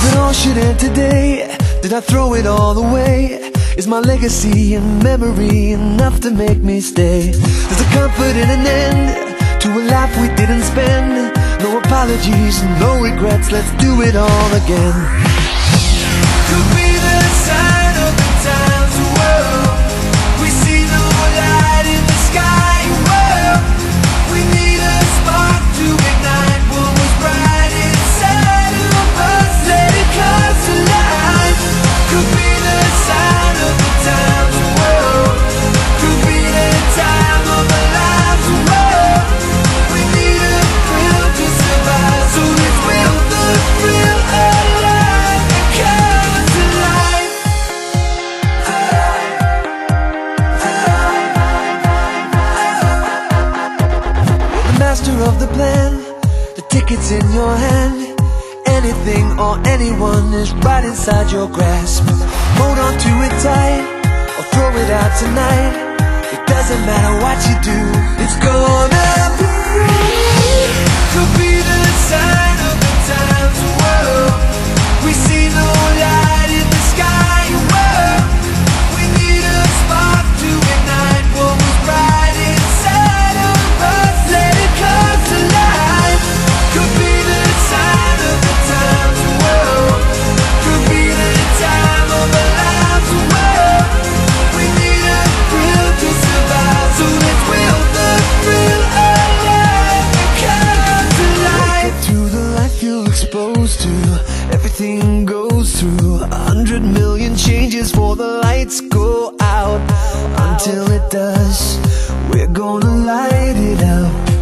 If it all should end today, did I throw it all away? Is my legacy and memory enough to make me stay? There's a comfort in an end to a life we didn't spend. No apologies, no regrets, let's do it all again. Could be the sign of the times, whoa. We see no light in the sky, whoa. We need a spark to ignite what was bright inside of us. Let it come to life. Could be the sign of the times, whoa. Could be the time of our lives, whoa. We need a thrill to survive, so let's will the thrill alive and come to life. The master of the plan, the ticket's in your hand. Anything or anyone is right inside your grasp. Hold on to it tight or throw it out tonight. It doesn't matter what you do, it's gonna be. Could be the sign of the times, whoa. We see no light in the sky, whoa. We need a spark to ignite what was bright inside of us. Let it come to life. Could be the sign of the times, whoa. Could be the time of our lives, whoa. We need a thrill to survive, so let's will the thrill alive and come to life. Through the life you're exposed to, everything goes through 100 million changes before the lights go out. Until it does, we're gonna light it up.